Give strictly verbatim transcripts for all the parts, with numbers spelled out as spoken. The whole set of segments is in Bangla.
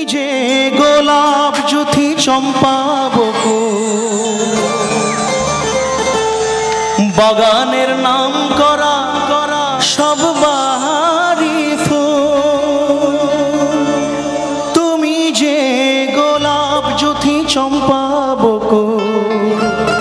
যে গোলাপ জ্যোতি চম্পা বকুল বাগানের নাম করা করা সব বাহারি ফুল। তুমি যে গোলাপ জ্যোতি চম্পা বকুল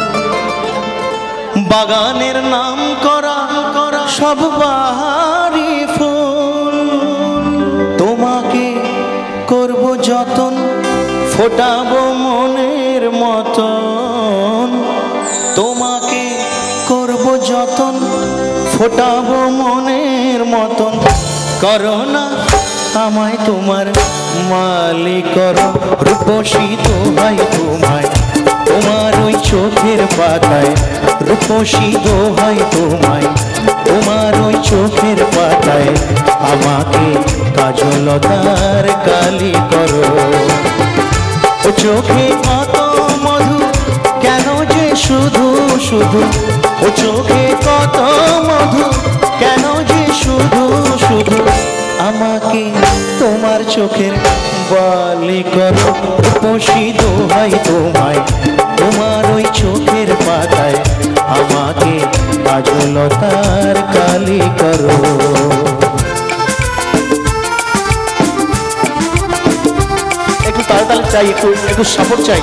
বাগানের নাম করা করা সব বাহারি ফুল। তোমাকে করব যতন ফোটাবো মনের মতন, তোমাকে করব যতন ফোটাবো মনের মতন। করো না আমায় তোমার মালিক করো, রূপসী দোহাই তোমায় তোমার ওই চোখের পাতায়, রূপসী দোহাই তোমায় তোমার ওই চোখের পাতায়। আমাকে কাজলতার কালি করো, ও চোখে কত মধু কেন যে শুধু শুধু, ও চোখে কত মধু কেন যে শুধু শুধু। আমাকে তোমার চোখের বালি করো, রূপসী দোহাই তোমায় তোমার ওই চোখের পাতায়। আমাকে কাজলতার কালি করো। একটু তালে তালে চাই, একটু একটু সাপোর্ট চাই।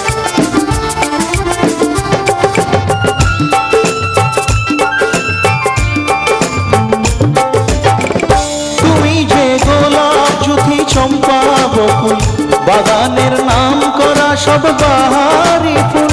তুমি যে গোলাপ জ্যোতি চম্পা বকুল বাগানের নাম করা সব বাহারি ফুল।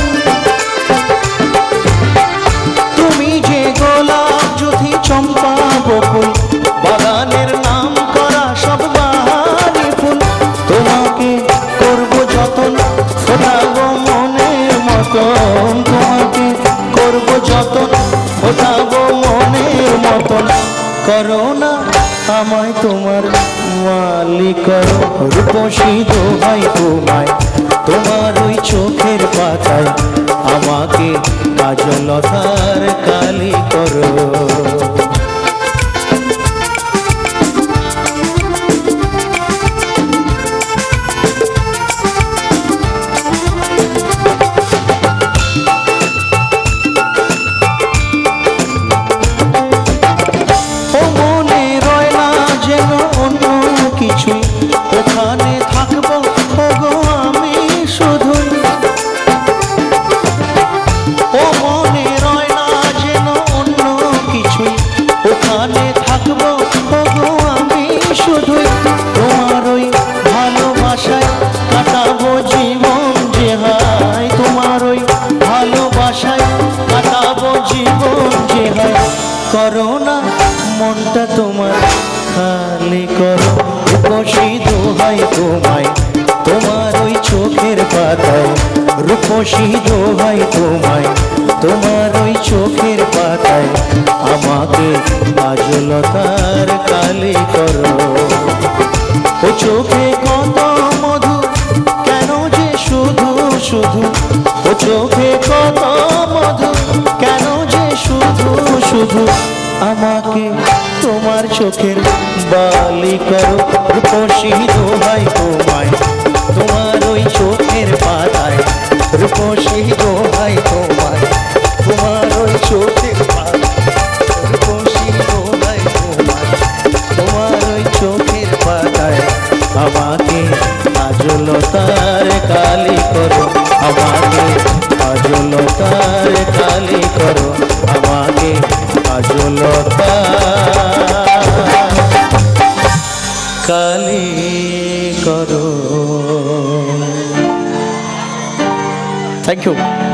তুমি যে গোলাপ জ্যোতি চম্পা বকুল বাগানের নাম করা সব বাহারি ফুল। তোমাকে করব যতন ফোটাবো মনের মতন, তোমাকে করব যতন ফোটাবো মনের মতন। করো না আমায় তোমার মালিক করো, রূপসী দোহাই তোমায় তোমার ওই চোখের পাতায়। আমাকে কাজলতার কালি করো। ওখানে থাকবো ওগো আমি শুধুই, ও মনে রয় না যেন অন্য কিছুই। ওখানে থাকবো ওগো আমি শুধুই, তোমার ওই ভালোবাসায় কাটাবো জীবন যে হায়, তোমার ওই ভালোবাসায় কাটাবো জীবন যে হায়। করো না মনটা তোমার খালি করো, রূপসী দোহাই তোমায় তোমার ওই চোখের পাতায়, রূপসী দোহাই তোমায় তোমার ওই চোখের পাতায়। আমাকে কাজলতার কালি করো, ও চোখে কত মধু কেন যে শুধু শুধু, ও চোখে কত মধু কেন যে শুধু শুধু। আমাকে তোমার চোখের বালি করো, রূপসী দোহাই তোমায় তোমার ওই চোখের পাতায়, রূপসী দোহাই তোমায় তোমার ওই চোখের পাতায়, রূপসী দোহাই তোমায় তোমার ওই চোখের পাতায়। আমাকে কাজলতার কালি করো, আমাকে কাজলতার কালি করো, আমাকে কাজলতার কালি করো। Thank you.